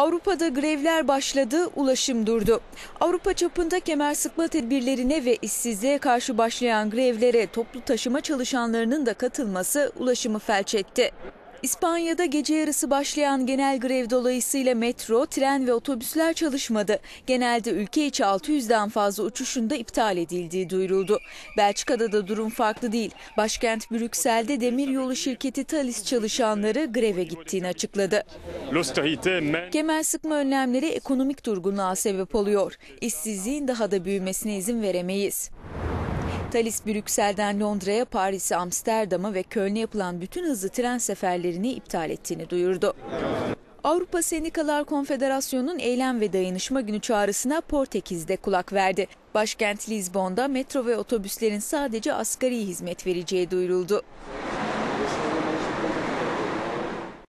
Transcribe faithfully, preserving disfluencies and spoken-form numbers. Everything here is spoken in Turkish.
Avrupa'da grevler başladı, ulaşım durdu. Avrupa çapında kemer sıkma tedbirlerine ve işsizliğe karşı başlayan grevlere toplu taşıma çalışanlarının da katılması ulaşımı felç etti. İspanya'da gece yarısı başlayan genel grev dolayısıyla metro, tren ve otobüsler çalışmadı. Genelde ülke içi altı yüzden fazla uçuşun da iptal edildiği duyuruldu. Belçika'da da durum farklı değil. Başkent Brüksel'de demiryolu şirketi Thalys çalışanları greve gittiğini açıkladı. Kemer sıkma önlemleri ekonomik durgunluğa sebep oluyor. İşsizliğin daha da büyümesine izin veremeyiz. Thalys, Brüksel'den Londra'ya, Paris'e, Amsterdam'a ve Köln'e yapılan bütün hızlı tren seferlerini iptal ettiğini duyurdu. Avrupa Sendikalar Konfederasyonu'nun eylem ve dayanışma günü çağrısına Portekiz'de kulak verdi. Başkent Lizbon'da metro ve otobüslerin sadece asgari hizmet vereceği duyuruldu.